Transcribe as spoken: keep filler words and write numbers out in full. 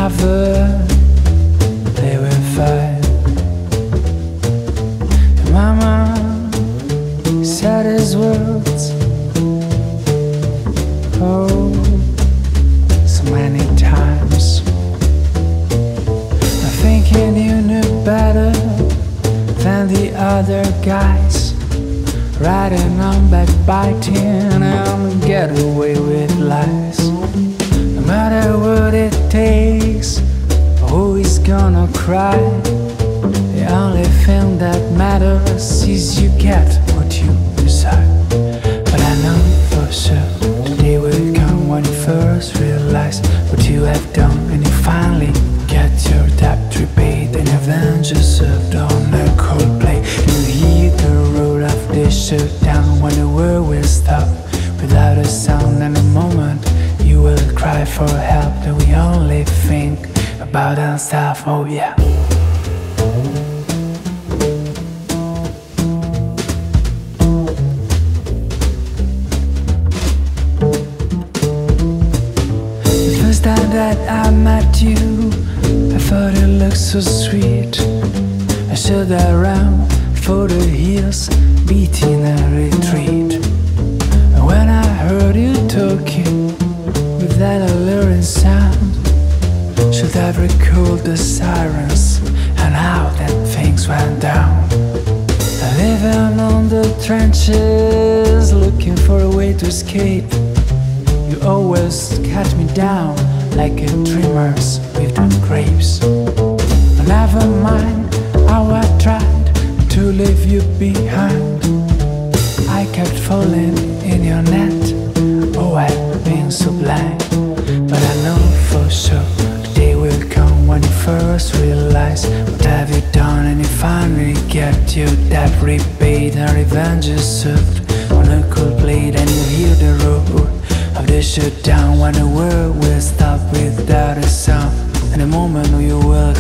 lover, they will fight. Your mama said his words, oh, so many times. I'm thinking you knew better than the other guys, riding on backbiting and get away with lies. No matter what it takes, who is gonna cry? The only thing that matters is you get what you decide. But I know for sure the day will come when you first realize what you have done, and you finally get your debt repaid and revenge is served on a cold plate. You hear the roll of the shutdown when the world will stop without a sound, and a moment you will cry for help, and we only think about ourselves, oh yeah. The first time that I met you, I thought you looked so sweet. I stood around for the hills, beating a retreat. And when I heard you talking with that alluring sound, should have recalled the sirens and how that things went down. Living on the trenches, looking for a way to escape. You always cut me down like a dreamers with the grapes. But never mind how I tried to leave you behind. I kept falling in your net. Oh, I've been so blind. But I know for sure the day will come when you first realize what have you done, and you finally get your debt repaid and revenge is served on a cold plate. And you hear the roar of the shutdown when the world will stop without a sound, and the moment you will